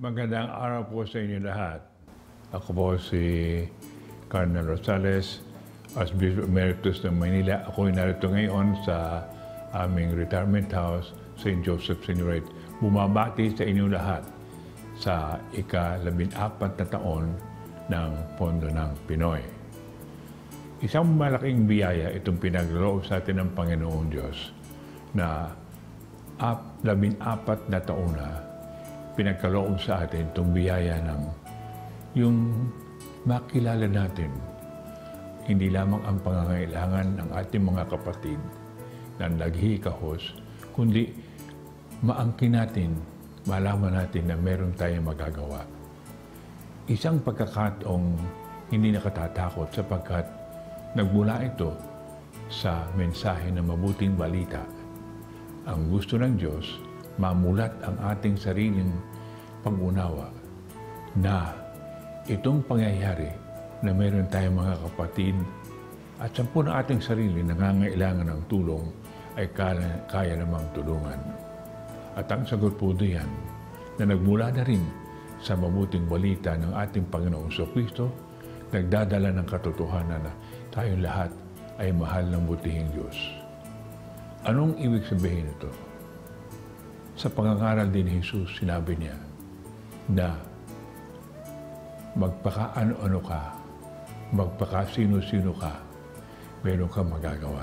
Magandang araw po sa inyo lahat. Ako po si Cardinal Rosales, Archbishop Emeritus ng Manila. Ako ay narito ngayon sa aming retirement house, St. Joseph Signoret. Bumabati sa inyo lahat sa ika-14 na taon ng Pondo ng Pinoy. Isang malaking biyaya itong pinagloob sa atin ng Panginoong Diyos na 14 na taon na pinagkaloob sa atin itong biyaya ng yung makilala natin hindi lamang ang pangangailangan ng ating mga kapatid na naghihikahos, kundi maangkin natin, malaman natin na meron tayong magagawa. Isang pagkakataong hindi nakatatakot sapagkat nagmula ito sa mensahe ng mabuting balita. Ang gusto ng Diyos, mamulat ang ating sariling pag-unawa na itong pangyayari na meron tayong mga kapatid at sampu ng ating sarili nangangailangan ng tulong ay kaya namang tulungan. At ang sagot po diyan na nagmula na rin sa mabuting balita ng ating Panginoong Kristo, nagdadala ng katotohanan na tayong lahat ay mahal ng butihing Diyos. Anong ibig sabihin ito? Sa pangangaral din ni Jesus, sinabi niya na magpaka-ano-ano ka, magpaka-sino-sino ka, meron kang magagawa.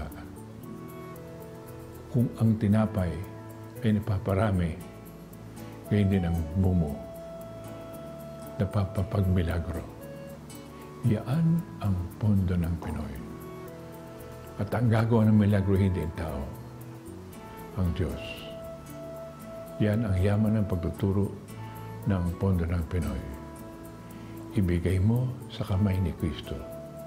Kung ang tinapay ay napaparami, ngayon din ang bumo, napapapagmilagro. Yan ang pondo ng Pinoy. At ang gagawa ng milagro hindi ang tao, ang Diyos. Yan ang yaman ng pagtuturo ng pondo ng Pinoy. Ibigay mo sa kamay ni Kristo.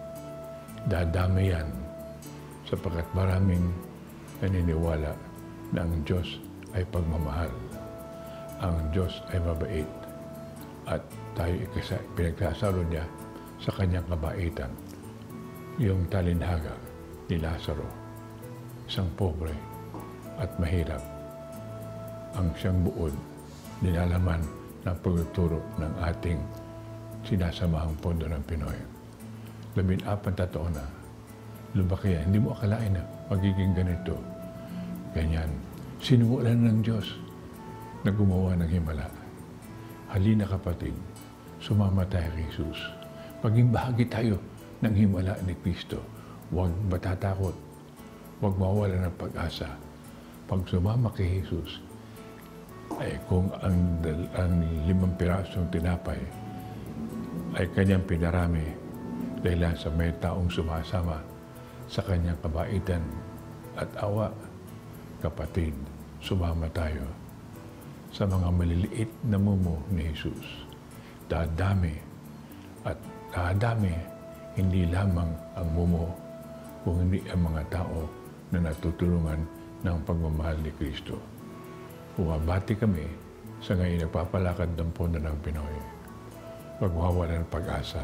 Dadami yan sapagkat maraming naniniwala na ang Diyos ay pagmamahal. Ang Diyos ay mabait. At tayo pinagkasalo niya sa kanyang kabaitan. Yung talinhaga ni Lazaro, isang pobre at mahirap, ang siyang buod, nilalaman ng pagtuturo ng ating sinasamahang pondo ng Pinoy. 14 na taon na, lumaki yan. Hindi mo akalain na magiging ganito. Ganyan. Sinuulan ng Diyos na gumawa ng himala. Halina kapatid, sumama tayo kay Jesus. Maging bahagi tayo ng himala ni Kristo. Huwag matatakot. Huwag mawala ng pag-asa. Pag sumama kay Jesus, ay kung ang 5 pirasong tinapay ay kanyang pinarami dahil sa may taong sumasama sa kanyang kabaitan at awa, kapatid, sumama tayo sa mga maliliit na mumo ni Jesus. Dadami at dadami hindi lamang ang mumo kung hindi ang mga tao na natutulungan ng pagmamahal ni Kristo. Bumabati kami sa ngayon nagpapalakad ng pondo ng Pinoy. Magwawala ng pag-asa.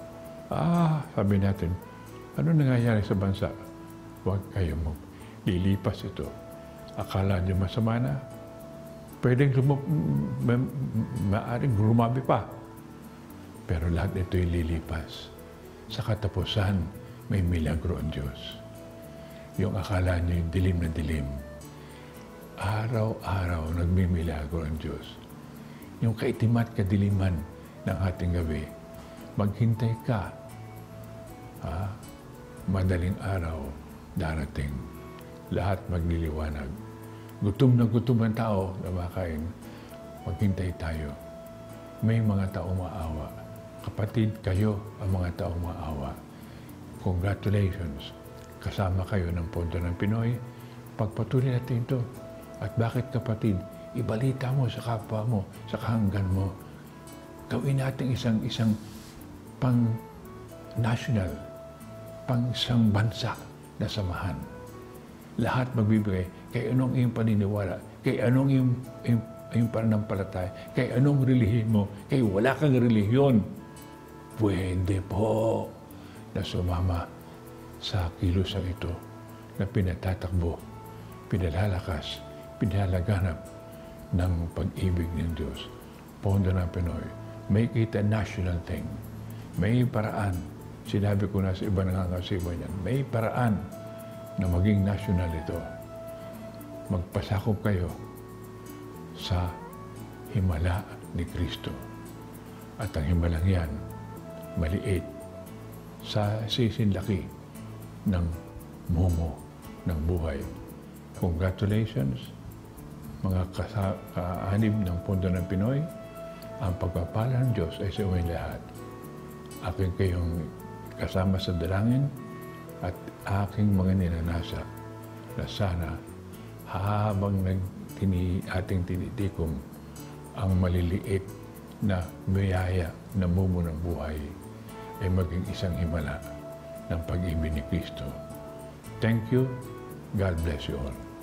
Sabi natin, ano nangyayari sa bansa? Huwag kayo mo. Lilipas ito. Akala niyo masama na? Pwedeng maaaring rumabi pa. Pero lahat ito'y lilipas. Sa katapusan, may milagro ang Diyos. Yung akala niyo yung dilim na dilim. Araw-araw nagmimilagro ang Diyos. Yung kaitimat kadiliman ng ating gabi, maghintay ka. Madaling araw, darating. Lahat magliliwanag. Gutom na gutom ang tao na makain. Maghintay tayo. May mga taong maawa. Kapatid, kayo ang mga taong maawa. Congratulations. Kasama kayo ng Pondo ng Pinoy. Pagpatuloy natin ito. At bakit kapatid, ibalita mo sa kapwa mo, sa kahanggan mo. Gawin natin isang pang-national, pang-isang bansa na samahan. Lahat magbibigay kay anong iyong paniniwala, kay anong iyong pananampalataya, kay anong relihiyon mo, kay wala kang relihiyon. Pwede po na sumama sa kilusan ito na pinatatakbo, pinalalakas, pinalaganap ng pag-ibig ng Diyos. Pondo ng Pinoy. Make it a national thing. May paraan. Sinabi ko na sa iba nangangasiwa niyan, may paraan na maging national ito. Magpasakop kayo sa himala ni Kristo. At ang himalang yan, maliit sa sisinlaki ng mumo ng buhay. Congratulations, mga kaanib ng Pondo ng Pinoy. Ang pagpapala ng Diyos ay sa inyong lahat. Aking kayong kasama sa dalangin at aking mga ninanasa na sana habang ating tinitikom ang maliliit na biyaya na mumo ng buhay ay maging isang himala ng pag-ibig ni Kristo. Thank you. God bless you all.